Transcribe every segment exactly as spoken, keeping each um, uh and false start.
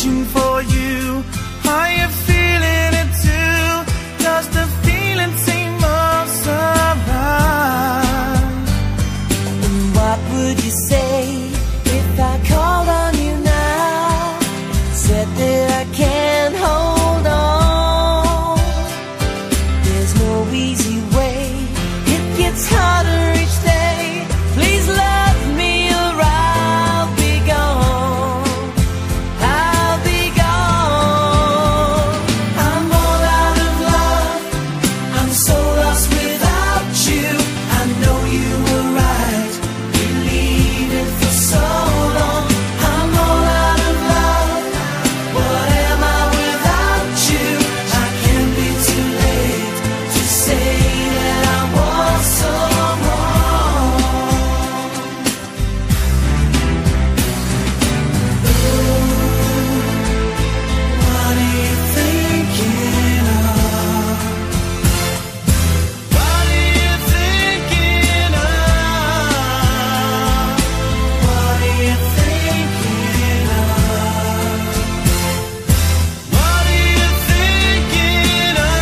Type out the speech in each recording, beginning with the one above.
searching for you. Are you feeling it too? Does the feeling seem more surprised? And what would you say if I called on you now? Said that I can't hold on. There's no easy way, it gets harder each day. Please love me or I'll be gone. I'll be gone. I'm all out of love, I'm so lost without you. I know you were right, believing for so long. I'm all out of love, what am I without you? I can't be too late to say that I was so wrong. Ooh, what are you thinking of? What are you thinking of? What are you thinking of? What are you thinking of?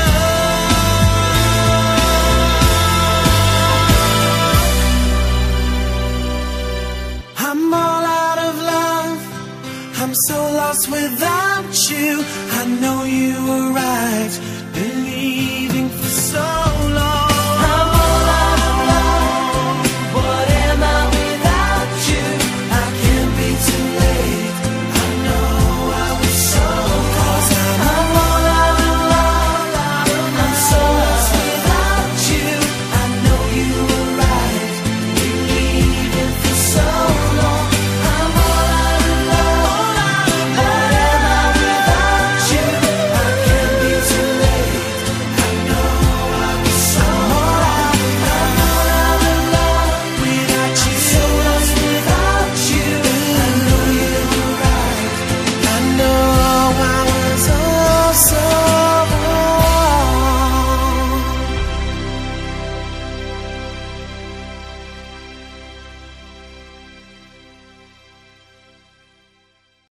I'm all out of love, I'm so lost without you. I know you were right, believing for so long.